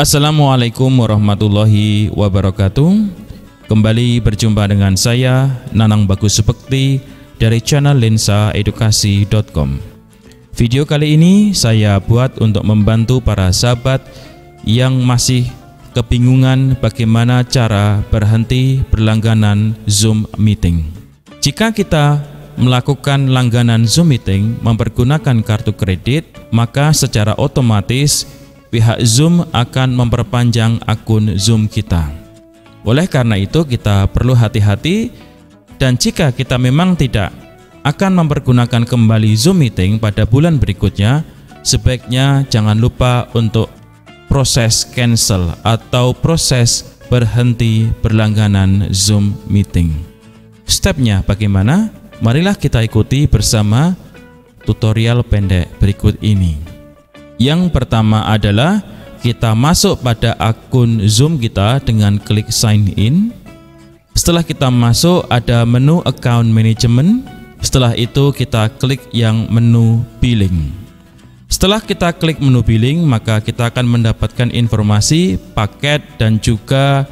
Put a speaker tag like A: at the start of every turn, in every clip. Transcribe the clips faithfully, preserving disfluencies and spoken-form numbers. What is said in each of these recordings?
A: Assalamualaikum warahmatullahi wabarakatuh. Kembali berjumpa dengan saya Nanang Bagus Supekti dari channel lensa edukasi titik com. Video kali ini saya buat untuk membantu para sahabat yang masih kebingungan bagaimana cara berhenti berlangganan Zoom meeting. Jika kita melakukan langganan Zoom meeting mempergunakan kartu kredit, maka secara otomatis pihak Zoom akan memperpanjang akun Zoom kita. Oleh karena itu kita perlu hati-hati, dan jika kita memang tidak akan mempergunakan kembali Zoom meeting pada bulan berikutnya, sebaiknya jangan lupa untuk proses cancel atau proses berhenti berlangganan Zoom meeting. Stepnya bagaimana? Marilah kita ikuti bersama tutorial pendek berikut ini. Yang pertama adalah kita masuk pada akun Zoom kita dengan klik sign in. Setelah kita masuk ada menu account management. Setelah itu kita klik yang menu billing. Setelah kita klik menu billing, maka kita akan mendapatkan informasi paket dan juga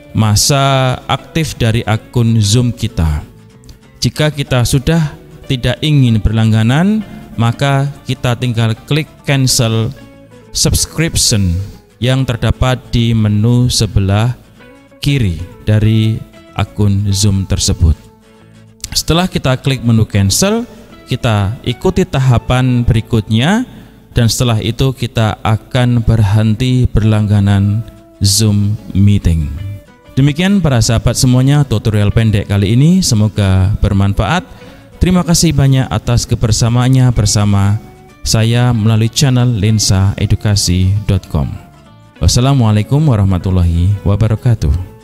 A: masa aktif dari akun Zoom kita. Jika kita sudah tidak ingin berlangganan, maka kita tinggal klik cancel subscription yang terdapat di menu sebelah kiri dari akun Zoom tersebut. Setelah kita klik menu cancel, kita ikuti tahapan berikutnya, dan setelah itu kita akan berhenti berlangganan Zoom meeting. Demikian para sahabat semuanya tutorial pendek kali ini, semoga bermanfaat. Terima kasih banyak atas kebersamaannya bersama saya melalui channel lensa edukasi titik com. Wassalamualaikum warahmatullahi wabarakatuh.